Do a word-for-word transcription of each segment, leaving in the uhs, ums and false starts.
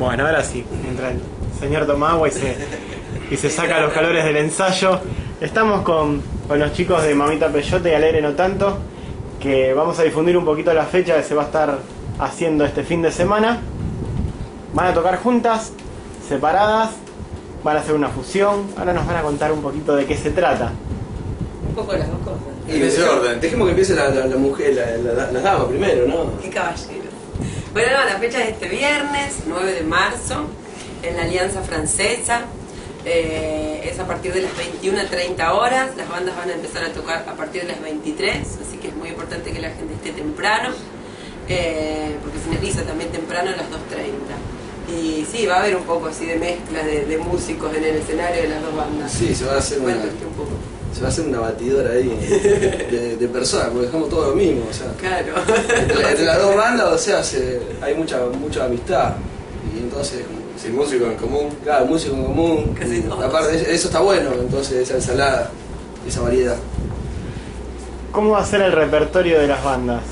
Bueno, ahora sí, entra el señor toma agua y se, y se saca los calores del ensayo. Estamos con, con los chicos de Mamita Peyote y Alegre No Tanto, que vamos a difundir un poquito la fecha que se va a estar haciendo este fin de semana. Van a tocar juntas, separadas, van a hacer una fusión. Ahora nos van a contar un poquito de qué se trata. Un poco las dos cosas. Y en ese orden. Dejemos que empiece la, la, la mujer, la, la, las damas primero, ¿no? Qué caballero. Bueno, no, la fecha es este viernes, nueve de marzo, en la Alianza Francesa. Eh, es a partir de las veintiuna treinta horas. Las bandas van a empezar a tocar a partir de las veintitrés, así que es muy importante que la gente esté temprano, eh, porque finaliza también temprano a las dos treinta. Y sí, va a haber un poco así de mezcla de, de músicos en el escenario de las dos bandas. Sí, se va a hacer una, un poco. se va a hacer una batidora ahí de, de personas, porque dejamos todo lo mismo, o sea. Claro. Entre, entre las dos bandas, o sea, se, hay mucha, mucha amistad. Y entonces, sin músico en común. Claro, músico en común. Casi todos. Aparte, eso está bueno, entonces, esa ensalada, esa variedad. ¿Cómo va a ser el repertorio de las bandas?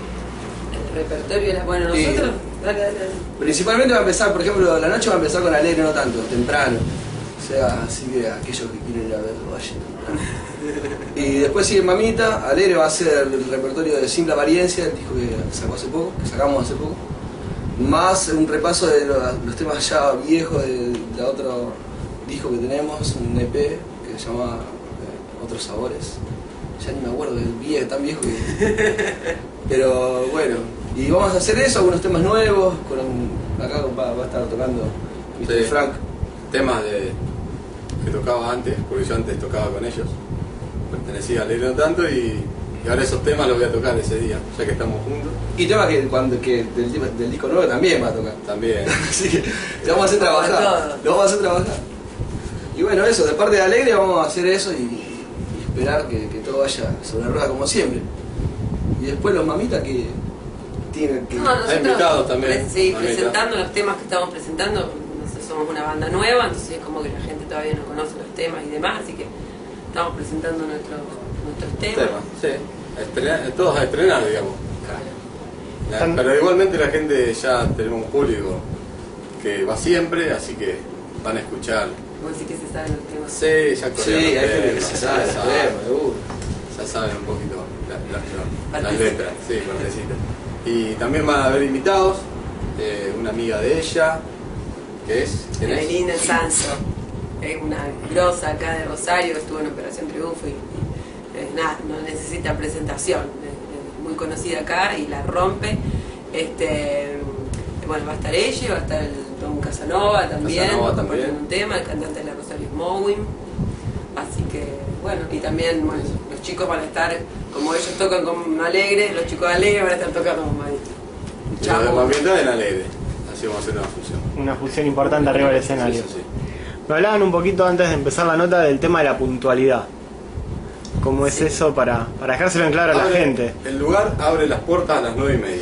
El repertorio de las... Bueno, nosotros... Y, dale, dale, dale. Principalmente va a empezar, por ejemplo, la noche va a empezar con Alegre No Tanto, temprano. O sea, así que aquellos que quieren ir a verlo, vayan temprano. Y después sigue Mamita. Alegre va a ser el repertorio de Simple Apariencia, el disco que sacó hace poco, que sacamos hace poco. Más un repaso de los, los temas ya viejos de, de otro disco que tenemos, un E P que se llama eh, Otros Sabores. Ya ni me acuerdo del viejo, tan viejo que... Pero bueno, y vamos a hacer eso, algunos temas nuevos, con un, acá va, va a estar tocando mister Sí. Frank. Temas de, que tocaba antes, porque yo antes tocaba con ellos. Pertenecía a Alegre No Tanto y, y ahora esos temas los voy a tocar ese día, ya que estamos juntos. Y temas que, cuando, que del, del disco nuevo también va a tocar. También. Así que te vamos a hacer trabajar. Lo vamos a hacer trabajar. Y bueno, eso, de parte de Alegre vamos a hacer eso y, y esperar que, que todo vaya sobre la rueda como siempre. Y después los mamitas que tienen que... No, nosotros, Hay invitados también. pre- sí, Mamita. presentando los temas que estamos presentando. Nosotros somos una banda nueva, entonces es como que la gente todavía no conoce los temas y demás, así que estamos presentando nuestros, nuestros temas. Temas, sí. A estrenar- todos a estrenar, digamos. La- Tan- pero igualmente la gente ya tenemos un público que va siempre, así que van a escuchar. Vos decís que se saben los temas. Sí, ya Sí, corrieron los hay gente que temas, se ya sabe, saben, sabemos, seguro. ya saben un poquito la- la- la- las Partecita. letras, sí, partecitas. Y también van a haber invitados, eh, una amiga de ella, que es, ¿quién es? Evelina Sanso, es una grosa acá de Rosario, que estuvo en Operación Triunfo y, y, eh, nada, no necesita presentación, es, es muy conocida acá y la rompe. Este, bueno, va a estar ella, va a estar el Tom Casanova también, Casanova compartiendo también. un tema, el cantante de la Rosario Mowin. Así que, bueno, y también bueno, los chicos van a estar, como ellos tocan con Alegre, los chicos de Alegre van a estar tocando con Mamita. Y los de Mamita en Alegre, así vamos a hacer una función. Una fusión importante arriba del escenario. Sí, sí, sí. Me hablaban un poquito antes de empezar la nota del tema de la puntualidad. ¿Cómo es Sí. eso para, para dejárselo en claro a la Abre- gente? El lugar abre las puertas a las nueve y media.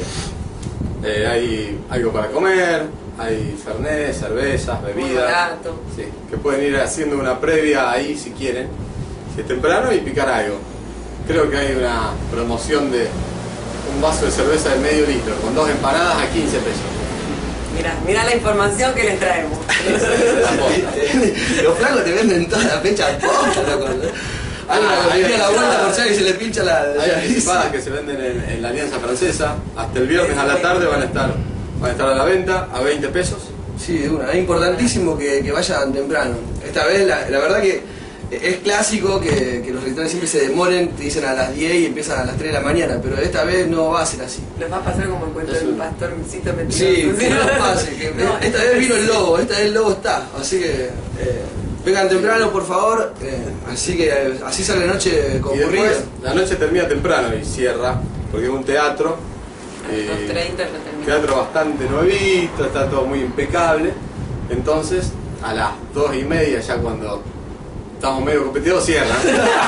Eh, hay algo para comer, hay fernet, cervezas, Muy bebidas. barato. Sí, que pueden ir haciendo una previa ahí si quieren, si es temprano, y picar algo. Creo que hay una promoción de un vaso de cerveza de medio litro con dos empanadas a quince pesos. Mirá, mirá la información que les traemos. La posta. Los flacos te venden toda la fecha posta, loco. Hay una Ah, cafetería a la hay- vuelta por si alguien se le pincha la... Hay anticipadas que se venden en, en la Alianza Francesa. Hasta el viernes a la tarde van a estar, van a estar a la venta a veinte pesos. Sí, de una. Es importantísimo que, que vayan temprano. Esta vez, la, la verdad que es clásico que, que los recitales siempre se demoren, te dicen a las diez y empiezan a las tres de la mañana, pero esta vez no va a ser así. Nos va a pasar como el cuento Es del un- pastorcito metido. Sí, que no pase, que No, esta vez vino el lobo, esta vez el lobo está, así que eh, vengan temprano por favor, eh, así que eh, así sale la noche Y concurrida. después la noche termina temprano y cierra, porque es un teatro. A las dos treinta ya termina. Teatro bastante nuevito, está todo muy impecable. Entonces, a las dos y media, ya cuando estamos medio competidos, cierran.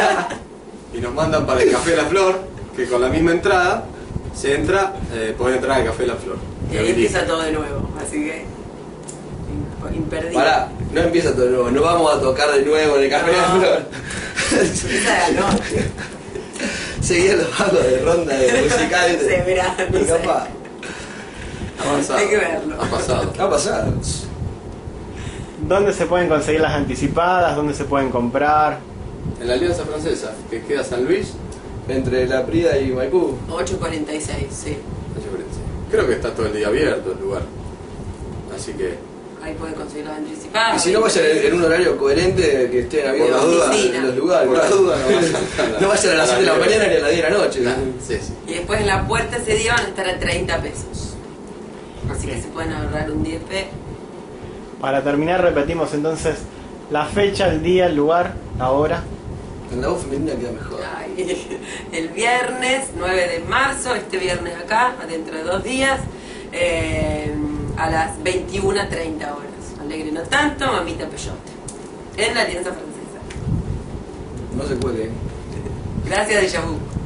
Y nos mandan para el Café La Flor, que con la misma entrada se entra, eh, pueden entrar al Café La Flor. Y ahí empieza todo de nuevo, así que imperdible. Pará, no empieza todo de nuevo, no vamos a tocar de nuevo en el Café de la No. Flor. Empieza de la noche. Seguían los bandos de ronda de musicales. Sí, mirá, no y sé. capaz. pasado. Hay que verlo. Ha pasado. Ha pasado. ¿Dónde se pueden conseguir las anticipadas? ¿Dónde se pueden comprar? En la Alianza Francesa, que queda San Luis, Entre La Prida y Maipú. ocho cuarenta y seis, sí. creo que está todo el día abierto el lugar. Así que Ahí pueden conseguir las anticipadas. Y si no vayan en, en un horario coherente que estén abiertos Por las dudas dudas. los lugares. Por las dudas no vayan. No vayan a las siete de la mañana ni a las diez de la noche. Claro, sí, sí. Y después en la puerta ese día van a estar a treinta pesos. Así que Bien. se pueden ahorrar un diez pe. Para terminar, repetimos entonces la fecha, el día, el lugar, la hora. En la voz femenina queda mejor. Ay, el viernes nueve de marzo, este viernes acá, dentro de dos días, eh, a las veintiuna treinta horas. Alegre no tanto, Mamita Peyote. En la Alianza Francesa. No se puede. Gracias, Déjà Vu.